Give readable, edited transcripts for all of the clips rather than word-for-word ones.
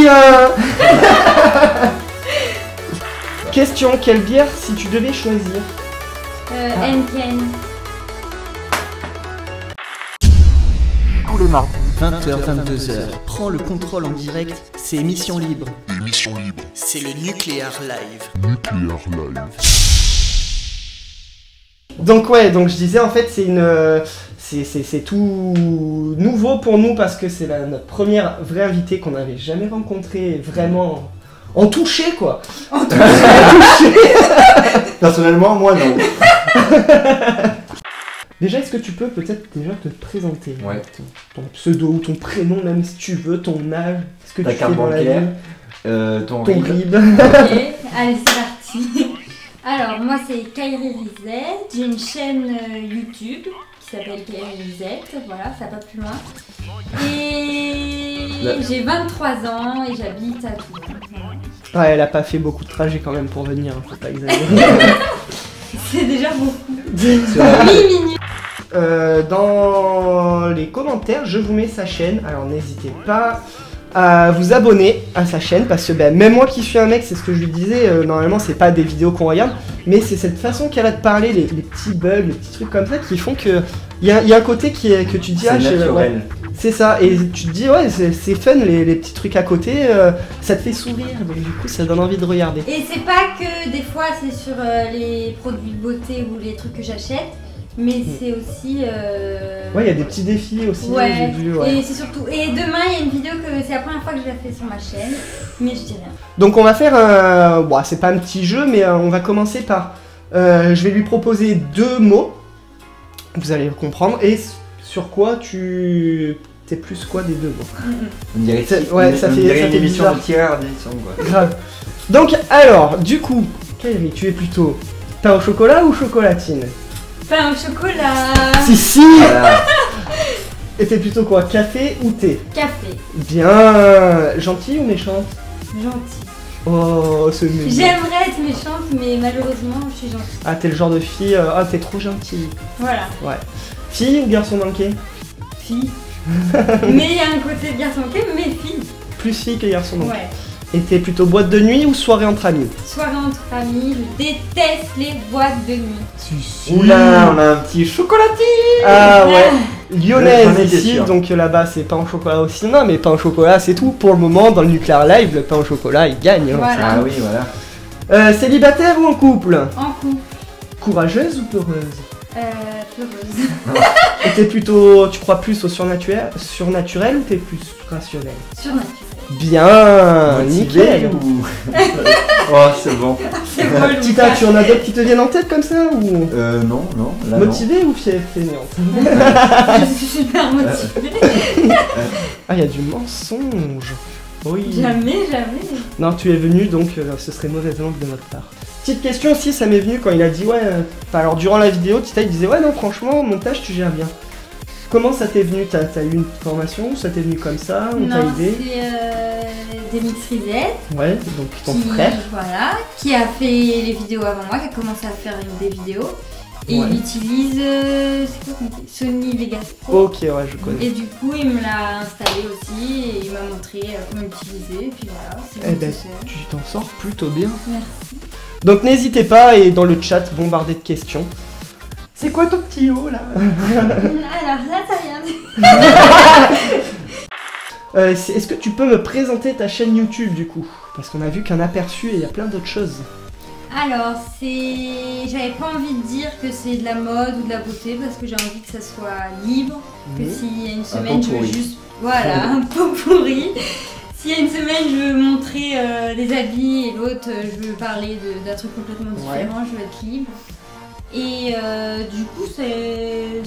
bien. Question, quelle bière si tu devais choisir? Henken. Tous les mardis, 20h, 22h. Prends le contrôle en direct, c'est émission libre. Émission libre. C'est le Nuclear Live. Nuclear Live. Donc ouais, donc je disais en fait c'est une... C'est tout nouveau pour nous parce que c'est notre première vraie invitée qu'on n'avait jamais rencontrée vraiment en touché quoi. En touché. Personnellement, moi non. Déjà, est-ce que tu peux peut-être déjà te présenter? Ouais. Ton pseudo ou ton prénom même si tu veux, ton âge, ce que Ta tu fais carte dans la bancaire, vie, ton ton RIB. RIB. Ok, allez c'est parti. Alors moi c'est Kairi Risette, j'ai une chaîne YouTube qui s'appelle Kairi Risette, voilà, ça va pas plus loin. Et j'ai 23 ans et j'habite à Toulon. Ouais, elle a pas fait beaucoup de trajets quand même pour venir, hein, faut pas exagérer. C'est déjà beaucoup. 8 C'est minutes. Dans les commentaires, je vous mets sa chaîne, alors n'hésitez pas à vous abonner à sa chaîne parce que même moi qui suis un mec, c'est ce que je lui disais, normalement c'est pas des vidéos qu'on regarde, mais c'est cette façon qu'elle a de parler, les petits bugs, les petits trucs comme ça qui font que il y a un côté que tu dis naturel. ouais, c'est ça, et tu te dis ouais c'est fun les petits trucs à côté, ça te fait sourire, donc du coup ça donne envie de regarder. Et c'est pas que des fois c'est sur les produits de beauté ou les trucs que j'achète, mais c'est aussi... Ouais, il y a des petits défis aussi, ouais, j'ai vu. Ouais. et c'est surtout... Et demain, il y a une vidéo que c'est la première fois que je la fais sur ma chaîne, mais je dis rien. Donc on va faire un... Bon, c'est pas un petit jeu, mais on va commencer par... je vais lui proposer 2 mots, vous allez comprendre, et sur quoi tu... T'es plus quoi des 2 mots? On dirait Ouais, ça fait une émission bizarre. de tireur d'émission quoi. Grave. Donc alors, du coup, Kairi, tu es plutôt pain au chocolat ou chocolatine? Pain au chocolat. Si Voilà. Et t'es plutôt quoi, café ou thé? Café. Bien. Gentille ou méchante? Gentil. Oh, ce mignon. J'aimerais être méchante, mais malheureusement, je suis gentille. Ah, t'es le genre de fille... Ah, t'es trop gentille. Voilà. Ouais. Fille ou garçon manqué? Fille. Mais il y a un côté de garçon manqué, mais fille. Plus fille que garçon manqué. Ouais. Et t'es plutôt boîte de nuit ou soirée entre amis? Soirée entre amis, je déteste les boîtes de nuit. Oula, on a un petit chocolatine. Ah ouais. J'en Lyonnaise étais ici, sûr. donc là-bas c'est pain au chocolat aussi. Non mais pain au chocolat c'est tout. Pour le moment dans le Nuclear Live, le pain au chocolat il gagne. Hein. Voilà. Ah oui, voilà. Célibataire ou en couple? En couple. Courageuse ou peureuse? Pleureuse. Et t'es plutôt, tu crois plus au surnaturel ou t'es plus rationnel? Surnaturelle. Bien, Motivé nickel. ou... Oh, c'est bon. C'est bon, Tita, tu en as d'autres qui te viennent en tête comme ça ou Non, là motivé ou fainéante? Je suis super motivée. Ah, il y a du mensonge. Oui. Jamais. Non, tu es venu donc ce serait mauvaise langue de notre part. Petite question aussi, ça m'est venu quand il a dit ouais. Enfin, alors durant la vidéo, Tita il disait ouais non franchement montage tu gères bien. Comment ça t'est venu? T'as eu une formation ou ça t'est venu comme ça? On t'a Non, aidé? c'est Demix Risette. Ouais, donc ton frère. Voilà, qui a fait les vidéos avant moi, qui a commencé à faire des vidéos. Et Ouais. il utilise c'est quoi qu'on dit, Sony Vegas Pro. Ok, ouais, je connais. Et du coup, il me l'a installé aussi et il m'a montré comment l'utiliser. Et puis voilà, c'est Eh bon, ben, tout seul. tu t'en sors plutôt bien. Merci. Donc n'hésitez pas et dans le chat, bombardez de questions. C'est quoi ton petit haut là? Alors là, t'as rien dit. Est-ce que tu peux me présenter ta chaîne YouTube du coup? Parce qu'on a vu qu'un aperçu et il y a plein d'autres choses. Alors, j'avais pas envie de dire que c'est de la mode ou de la beauté parce que j'ai envie que ça soit libre. Que s'il y a une semaine, je veux pourri. juste. Voilà, un pot pourri. S'il y a une semaine, je veux montrer des habits et l'autre, je veux parler d'un truc complètement différent, je veux être libre. Et du coup, c'est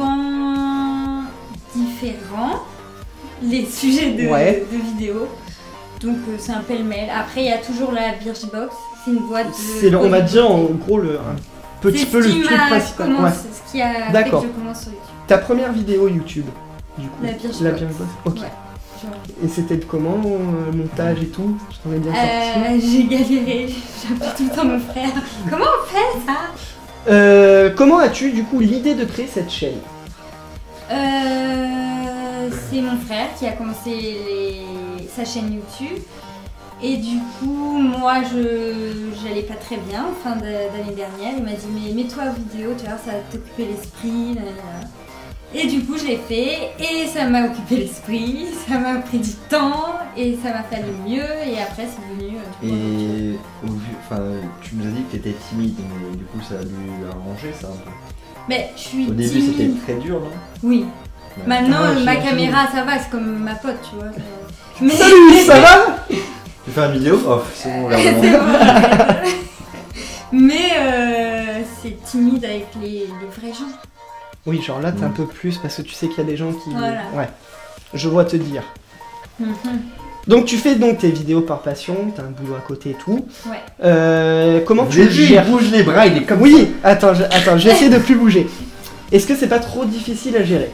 souvent différent les sujets de vidéos. Donc c'est un pêle-mêle. Après, il y a toujours la Birchbox. C'est une boîte de... On va dire en gros un petit peu le truc principal. Ouais. C'est ce qui a fait que D'accord. je commence sur YouTube. Ta première vidéo YouTube du coup? La Birchbox. La Birchbox. Ok. Ouais. Et c'était comment, montage et tout? Tu t'en es bien sorti? J'ai galéré, j'ai appelé tout le temps mon frère. Comment on fait ça? Comment as-tu du coup l'idée de créer cette chaîne? c'est mon frère qui a commencé sa chaîne YouTube. Et du coup, moi, j'allais pas très bien en fin d'année dernière. Il m'a dit, mais mets-toi vidéo, tu vois, ça va t'occuper l'esprit. Et du coup, je l'ai fait et ça m'a occupé l'esprit, ça m'a pris du temps et ça m'a fait aller mieux. Et après, c'est devenu. Et tu nous as dit que tu étais timide, mais du coup, ça a dû arranger ça un peu. Mais je suis Au début, timide. c'était très dur, non? Oui. Ouais. Maintenant, ma caméra, ça va, c'est comme ma pote, tu vois. Mais... Salut, ça va? Tu fais une vidéo? Oh, c'est bon, là, C'est vraiment. bon. Mais c'est timide avec les vrais gens. Oui, genre là, t'es un peu plus parce que tu sais qu'il y a des gens qui. Voilà. Ouais. Je vois te dire. Mhm. Donc tu fais donc tes vidéos par passion, t'as un boulot à côté et tout. Ouais. Comment Vous tu avez vu, il gères? bouge les bras, il est comme Oui, attends, je vais essayer de plus bouger. Est-ce que c'est pas trop difficile à gérer?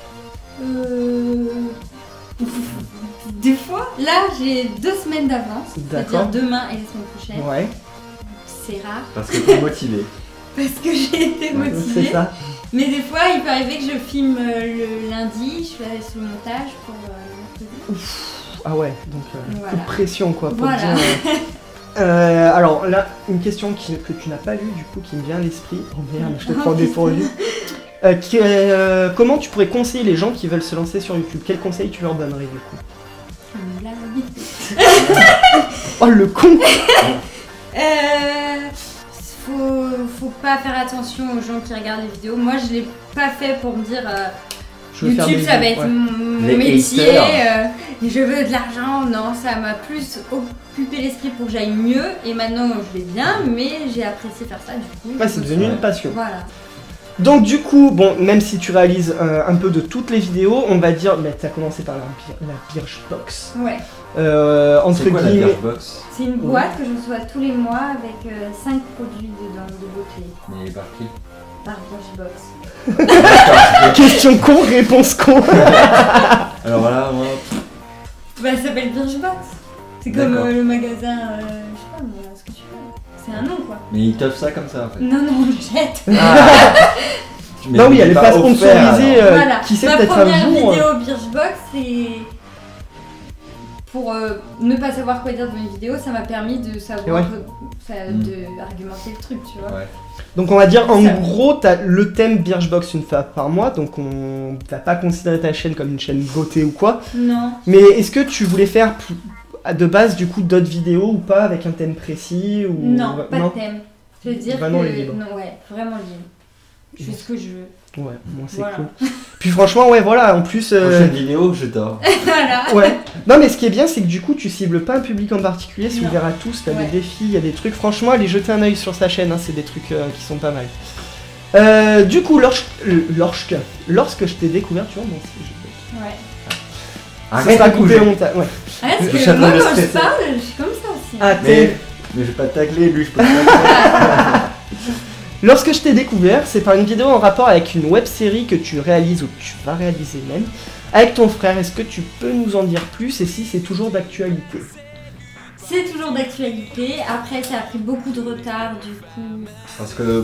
Des fois, là j'ai 2 semaines d'avance, c'est-à-dire D'accord. demain et la semaine prochaine. Ouais, C'est rare parce que t'es motivé. parce que j'ai été motivée. c'est ça. Mais des fois, il peut arriver que je filme le lundi, je fais sur le montage pour le mercredi. Ah ouais, donc Voilà. coup de pression quoi. Pour Voilà. dire, alors là, une question que tu n'as pas lue du coup qui me vient à l'esprit. Oh merde, je te prends dépourvu. Comment tu pourrais conseiller les gens qui veulent se lancer sur YouTube? Quel conseil tu leur donnerais du coup? Là, oui. Oh le con! Faut pas faire attention aux gens qui regardent les vidéos. Moi, je l'ai pas fait pour me dire Je veux faire YouTube, des ça va vidéos, être ouais. mon Les métier. haters. Je veux de l'argent. Non, ça m'a plus occupé l'esprit pour que j'aille mieux. Et maintenant, je vais bien, mais j'ai apprécié faire ça du coup. Ouais, c'est devenu Ouais. une passion. Voilà. Donc du coup, bon, même si tu réalises un peu de toutes les vidéos, on va dire, mais t'as commencé par la Birchbox. Ouais. Entre C'est quoi la guillemets. Birchbox? C'est une boîte que je reçois tous les mois avec 5 produits dedans de beauté Mais par qui? par Birchbox. D'accord. Question con, réponse con. Alors là, moi, Bah, ça s'appelle Birchbox. C'est comme D'accord. le magasin, je sais pas moi, ce que tu veux. C'est un nom quoi. mais ils t'offrent ça comme ça en fait. Non, non, je jette. Mais Non vous oui, elle est l'avez pas offert, sponsorisée. alors. Voilà. Qui sait Ma peut-être un première jour. vidéo Birchbox, c'est pour ne pas savoir quoi dire de mes vidéos, ça m'a permis de savoir, de argumenter le truc, tu vois. Ouais. Donc on va dire en Ça. gros, t'as le thème Birchbox une fois par mois, donc on va pas considérer ta chaîne comme une chaîne beauté ou quoi. Non. Mais est-ce que tu voulais faire de base du coup d'autres vidéos ou pas avec un thème précis ou Non, pas de thème. Je veux dire Vraiment que... libre. Non, ouais, vraiment libre. Je fais ce que je veux. Ouais, moi c'est Voilà. cool. Puis franchement, ouais, voilà, en plus. Prochaine vidéo, je dors. Voilà. Ouais. Non mais ce qui est bien, c'est que du coup, tu cibles pas un public en particulier, c'est Non. ouvert à tous. T'as Ouais. des défis, il y a des trucs. Franchement, allez jeter un œil sur sa chaîne, hein, c'est des trucs qui sont pas mal. Du coup, lorsque je t'ai découvert, tu vois, moi aussi, Ouais. ça sera coupé au montage. Ouais. Ah, parce Je que suis en train moi, de quand je stresser. parle, je suis comme ça aussi. Ah, Mais je vais pas te tacler, lui, je peux pas te tacler. Lorsque je t'ai découvert, c'est par une vidéo en rapport avec une web série que tu réalises ou que tu vas réaliser même avec ton frère. Est-ce que tu peux nous en dire plus et si c'est toujours d'actualité? C'est toujours d'actualité. Après, ça a pris beaucoup de retard, du coup. Parce que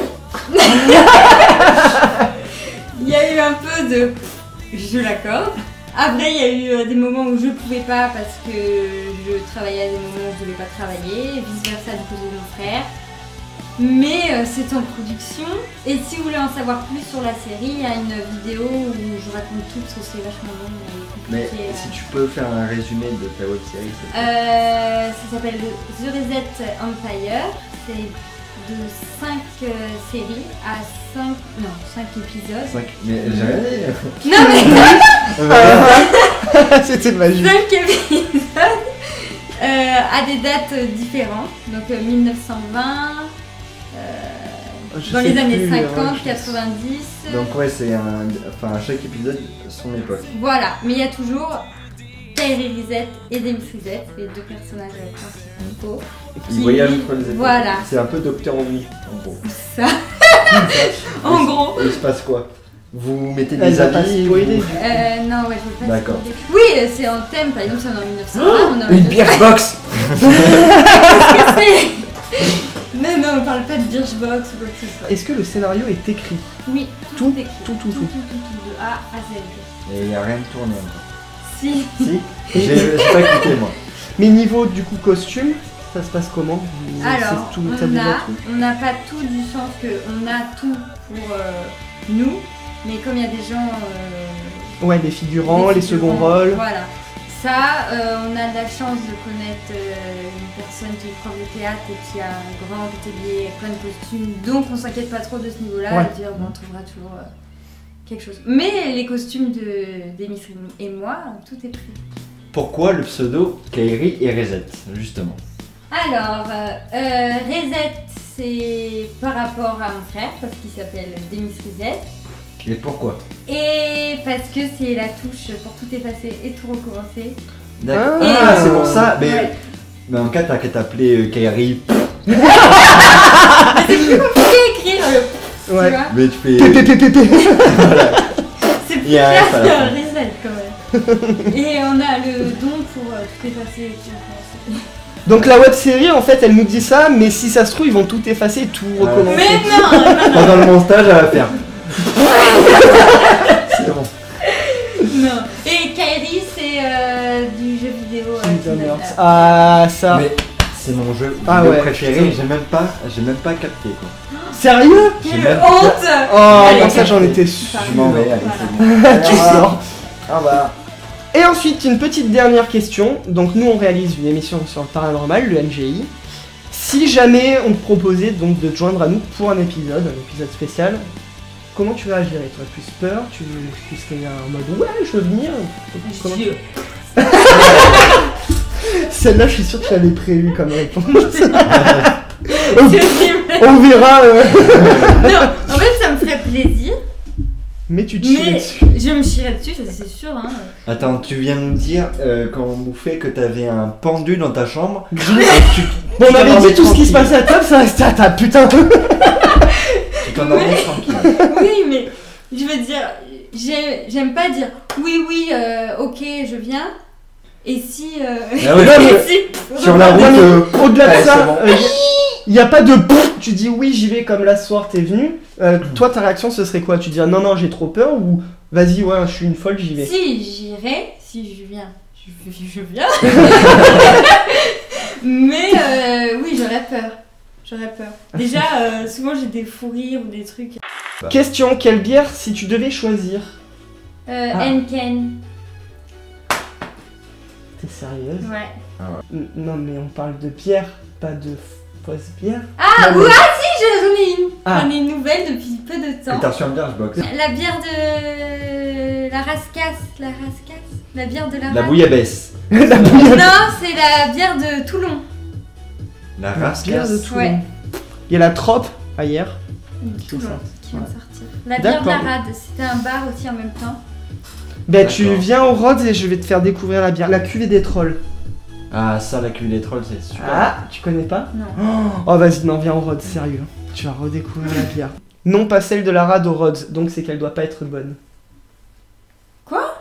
Il y a eu un peu de... Je l'accorde. Après, il y a eu des moments où je pouvais pas parce que je travaillais à des moments où je voulais pas travailler, et vice versa du côté de mon frère. Mais c'est en production. Et si vous voulez en savoir plus sur la série, il y a une vidéo où je raconte tout parce que c'est vachement long et mais compliqué. si tu peux faire un résumé de ta web série, c'est Ça s'appelle The Reset Empire. C'est de 5 séries à 5 épisodes. 5. Mais j'ai rien dit. Non mais C'était magique. 5 épisodes à des dates différentes. Donc 1920, Je dans sais les années plus, 50, je- 90. Donc ouais, c'est un... Enfin, chaque épisode, son époque. Voilà, mais il y a toujours Tyree Reset et Demis Reset, les deux personnages principaux. Ils voyagent entre les époques. Voilà. C'est un peu Docteur Who, en gros. Ça, en gros. Et il se passe quoi? Vous mettez Elle des va pas habits spoiler. ou- Non, ouais, je veux pas D'accord. spoiler. Oui, c'est en thème, par exemple, c'est en 1920, on est en Une 1920. Birchbox. Qu'est-ce que c'est? Mais non, on parle pas de Birchbox ou quoi que ce soit. Est-ce que le scénario est écrit? Oui, Tout, est écrit. tout. De A à Z. Et il n'y a rien de tourné encore. Si. Si. J'ai pas écouté moi. Mais niveau du coup costume, ça se passe comment? Alors, C'est tout, t'as déjà tout on n'a pas tout du sens qu'on a tout pour nous, mais comme il y a des gens... Ouais, les figurants, les seconds rôles. Voilà. Ça, on a de la chance de connaître une personne qui est prof de théâtre et qui a un grand atelier, plein de costumes, donc on s'inquiète pas trop de ce niveau-là, Ouais. et dire bon, on trouvera toujours quelque chose. Mais les costumes d'Emis et moi, tout est prêt. Pourquoi le pseudo Kairi et Reset, justement? Alors, Reset, c'est par rapport à mon frère, parce qu'il s'appelle Demis Reset. Et pourquoi? Et parce que c'est la touche pour tout effacer et tout recommencer. D'accord. Ah. Ah, c'est pour ça. Ouais. Mais en cas, t'as qu'à t'appeler Kairi. C'est plus compliqué à écrire le Ouais. tu vois. Mais tu fais. Pépépépépé. C'est plus Il y a un clair F à que la fin. Reset quand même. Et on a le don pour tout effacer et tout recommencer. Donc la web série en fait elle nous dit ça, mais si ça se trouve ils vont tout effacer et tout recommencer. Mais non, Pendant le montage, elle va faire. C'est bon. non. Et Kairi, c'est du jeu vidéo. Kingdom Hearts. Ah ça. Mais c'est mon jeu Ah vidéo ouais, préféré. putain. J'ai même pas capté quoi. Sérieux? J'ai Quelle même- honte. Oh Allez, non ça j'en capté. étais sûr. Je m'en vais. Allez, Voilà. c'est bon. Tu sors. Au revoir. Et ensuite une petite dernière question. Donc nous on réalise une émission sur le paranormal, le NGI. Si jamais on te proposait donc de te joindre à nous pour un épisode spécial, comment tu réagirais? Tu aurais plus peur? Tu serais en mode ouais je veux venir? Comment tu- Dieu. Celle-là je suis sûr que tu l'avais prévu comme réponse. C'est horrible. On verra. Non, en fait, ça me ferait plaisir, Mais tu te chierais mais dessus. je me chierais dessus, ça c'est sûr. Hein. Attends, tu viens de nous dire quand on bouffait que t'avais un pendu dans ta chambre. Bon, on t'en avait dit remets tout ce qui se tranquille. passait à table, ça restait à table, putain. Tu t'en endormais tranquille. Oui, mais je veux dire, j'aime pas dire oui, ok, je viens. Et si. Ah ouais, Non, mais si- sur la route. Non, mais au-delà ouais, de ça, c'est bon. il n'y a pas de pouf, tu dis oui, j'y vais comme là ce soir, t'es venu. Toi, ta réaction, ce serait quoi? Tu dis non, j'ai trop peur ou vas-y, ouais, je suis une folle, j'y vais. Si j'irai, si je viens, je viens. Mais oui, j'aurais peur. Déjà, souvent j'ai des fous rires ou des trucs. Question, quelle bière si tu devais choisir? Henken, T'es sérieuse? ouais. Non, mais on parle de bière, pas de fausse bière. Ah, Non, mais- j'en ai une. Ah. J'en ai une nouvelle depuis peu de Et temps. t'as reçu un Birchbox. La bière de la rascasse, la bière de la La race. bouillabaisse. La bière Non, c'est la bière de Toulon. La bière de rascasse. Toulon. Ouais. Il y a la Trope, hier. Toulon, ça. qui vient de Ouais. sortir. La bière de la D'accord. rade, c'était un bar aussi en même temps. Ben, tu D'accord. viens au Rhodes et je vais te faire découvrir la bière. La cuvée des trolls. Ah, ça, la cuvée des trolls, c'est super. Ah, tu connais pas? Non. Oh, vas-y, non, viens au Rhodes, sérieux. Tu vas redécouvrir la bière. Non, pas celle de la rade au Rhodes, donc c'est qu'elle doit pas être bonne. Quoi?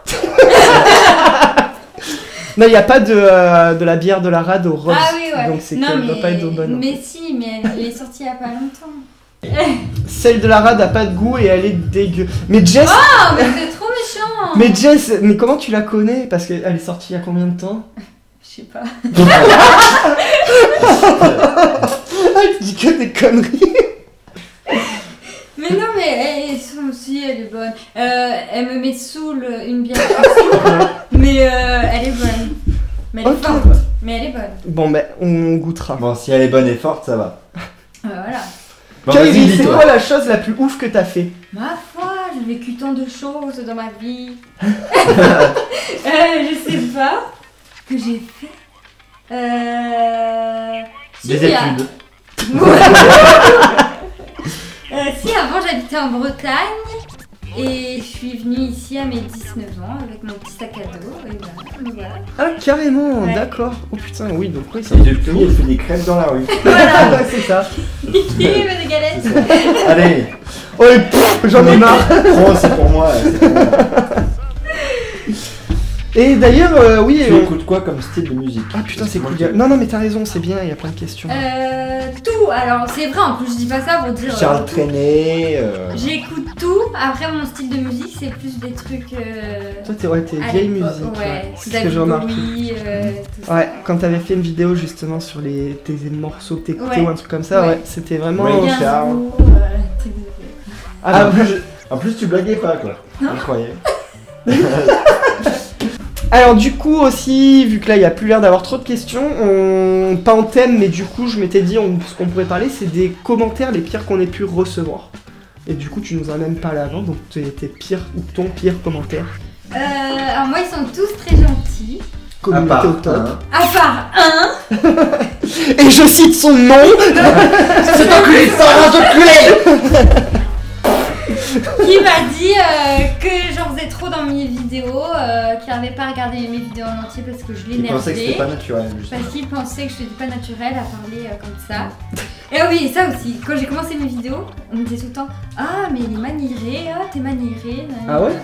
Non, il n'y a pas de la bière de la rade au Rhodes. Ah oui, ouais. Donc c'est Non, qu'elle doit pas être bonne. Mais si, mais elle est sortie il y a pas longtemps. Celle de la rade a pas de goût et elle est dégueu. Mais Jess, Oh, mais c'est trop méchant. mais Jess, mais comment tu la connais? Parce qu'elle est sortie il y a combien de temps? Je sais pas. Elle dit que des conneries. Mais non, mais elle aussi, elle est bonne. Elle me met saoul une bière aussi, mais elle est bonne. Mais elle est Ok. forte. Mais elle est bonne. Bon, ben, on goûtera. Bon, si elle est bonne et forte, ça va. Voilà. Bon, vas-y, Kairi, c'est dis-toi. quoi la chose la plus ouf que t'as fait? Ma foi, j'ai vécu tant de choses dans ma vie. Je sais pas. Que j'ai fait. Si, Des il y a- études. Si, avant j'habitais en Bretagne et je suis venue ici à mes 19 ans avec mon petit sac à dos. Et voilà. Ah, carrément, Ouais. d'accord. Oh putain, oui, donc oui, c'est Et depuis, elle fait des crêpes dans la rue. Voilà, c'est ça. Qui veut des galettes? Allez, Oh, et pff, j'en ai marre. prends, c'est pour moi. C'est pour moi. Et d'ailleurs, oui. Tu écoutes quoi comme style de musique? Ah putain, c'est cool. Non, non, mais t'as raison, c'est bien, il y a plein de questions. Tout. Alors c'est vrai, en plus je dis pas ça pour dire. Charles Trenet. J'écoute tout. Après mon style de musique c'est plus des trucs. Toi, t'es vieille musique. Ouais. C'est ce que j'ai remarqué. Tout ça. Ouais, quand t'avais fait une vidéo justement sur tes morceaux que t'écoutais Ouais. ou un truc comme ça, Ouais. ouais, c'était vraiment. Ouais, Bien Charles. beau, truc de- Ah, En plus, tu blaguais pas, quoi. Incroyable. Alors du coup aussi, vu que là il n'y a plus l'air d'avoir trop de questions, pas en thème, mais du coup je m'étais dit ce qu'on pourrait parler, c'est des commentaires les pires qu'on ait pu recevoir. Et du coup tu nous en as même parlé avant, donc tes pires ou ton pire commentaire. Alors moi ils sont tous très gentils. Communauté au top. À part un Et je cite son nom. C'est enculé, ça enculé. qui m'a dit que j'en faisais trop dans mes vidéos, qu'il n'avait pas regardé mes vidéos en entier parce que je Il pensait que c'était l'énervais. pas naturel, justement. Parce qu'il pensait que je n'étais pas naturelle à parler comme ça. Et oui, et ça aussi, quand j'ai commencé mes vidéos, on me disait tout le temps ah mais il est maniéré, ah t'es maniéré. Ah ouais?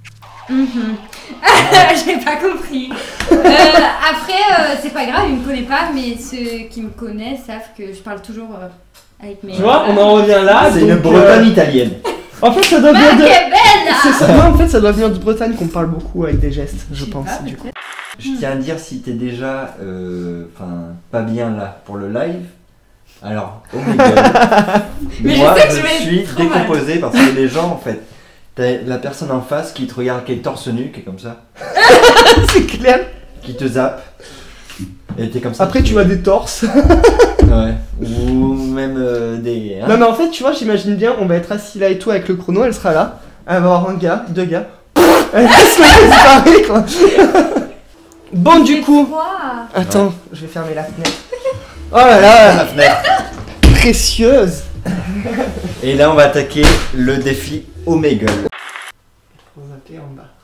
J'ai pas compris. Après, c'est pas grave, il me connaît pas, mais ceux qui me connaissent savent que je parle toujours avec mes. Tu vois, on en revient là. C'est donc, une Bretonne italienne. En fait ça doit Ma venir de... que belle. C'est ça, non, en fait ça doit venir de Bretagne qu'on parle beaucoup avec des gestes, je sais pense pas, du coup. Je tiens à dire si t'es déjà pas bien là pour le live. Alors, oh my god. Mais je Moi, sais que je je vais être suis trop mal. décomposé parce que les gens, en fait, t'as la personne en face qui te regarde, qui est torse nu, qui est comme ça, C'est clair. qui te zappe. Et t'es comme ça. Après tu vois des torses. Ouais. Ou même des. Hein. Non mais en fait tu vois j'imagine bien on va être assis là et tout avec le chrono, elle sera là, elle va avoir un gars, deux gars, elle va se disparaître quoi. Bon du coup, attends, je vais fermer la fenêtre. Oh là là, La fenêtre. précieuse. Et là, on va attaquer le défi Omegle. Faut zapper en bas.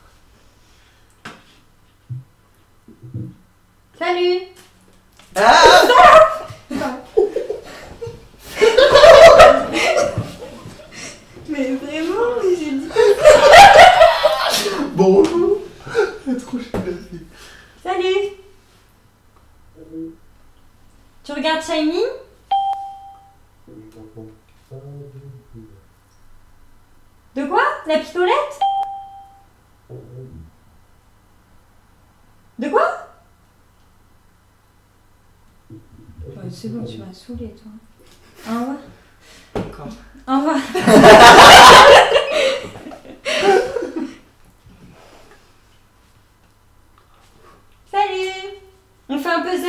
Salut. Mais vraiment, mais j'ai dit. Bonjour. Salut. Tu regardes Shining? De quoi? La pistolette? De quoi? Ouais, c'est bon, tu m'as saoulé toi. Au revoir. D'accord. Au revoir. Salut. On fait un puzzle?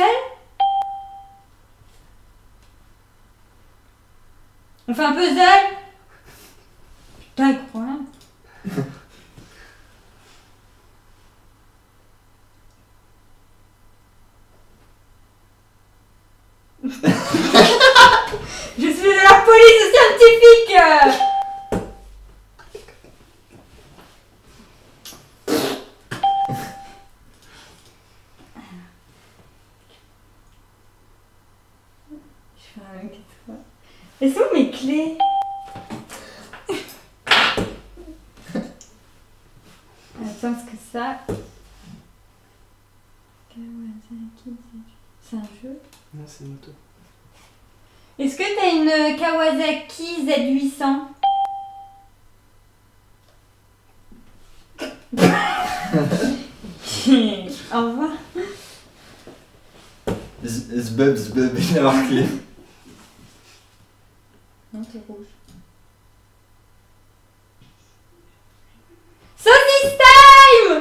On fait un puzzle? Putain, il comprend rien. Je suis de la police scientifique. Je fais la même que toi. Elles sont mes clés? Attends, parce que ça... C'est un jeu? Non c'est une moto. Est-ce que t'as une Kawasaki Z800? Au revoir. Zbub, il a marqué. Non, t'es rouge. Saucisse time!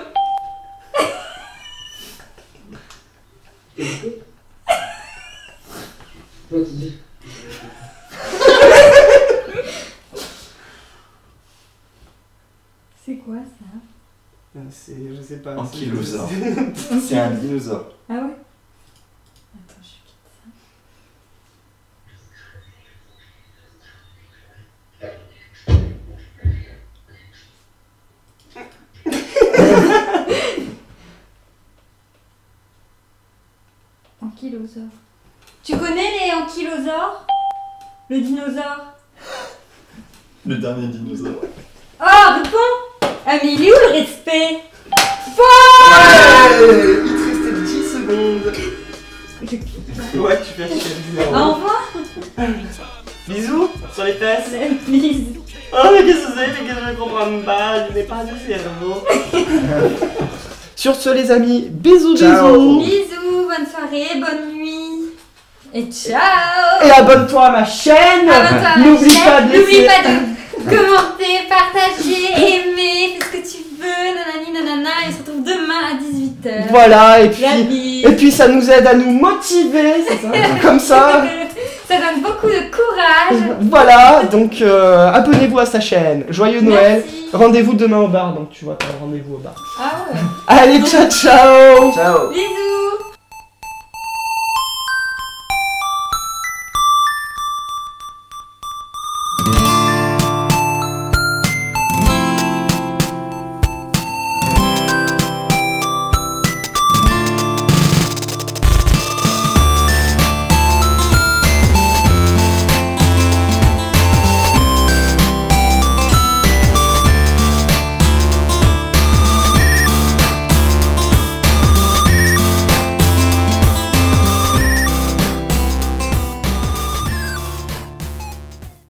C'est quoi ça? C'est, je sais pas. Ankylosaure. C'est un dinosaure. Ah ouais? Attends, je quitte ça. Ankylosaure. Tu connais les ankylosaures? Le dinosaure? Le dernier dinosaure. Oh, réponds! Ah mais il est où le respect? Faux! les fesses. Please. Oh mais qu'est-ce que c'est? Mais qu'est-ce que je comprends pas? Je n'ai pas de cerveau. Sur ce les amis, bisous Ciao. bisous. Bisous, bonne soirée, bonne nuit. Et ciao. Et abonne-toi à ma chaîne. Abonne-toi à ma N'oublie chaîne. pas de N'oublie laisser... pas de commenter, partager, aimer, fais ce que tu veux, nanani nanana. Et on se retrouve demain à 18h. Voilà, et La puis bise. ça nous aide à nous motiver, c'est ça? Comme ça. Ça donne beaucoup de courage. Voilà, donc abonnez-vous à sa chaîne. Joyeux Noël. Merci. Rendez-vous demain au bar, donc tu vois, t'as rendez-vous au bar. Ah ouais. Allez, ciao ciao. Ciao. Bisous.